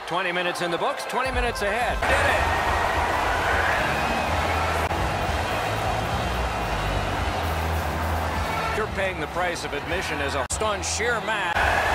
20 minutes in the books, 20 minutes ahead. Did it! You're paying the price of admission as a stunned sheer match.